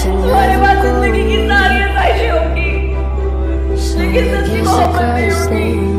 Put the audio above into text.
तुम्हारे पास जिंदगी की सारी ख्वाहिशें होगी, लेकिन सच्ची मोहब्बत नहीं होगी।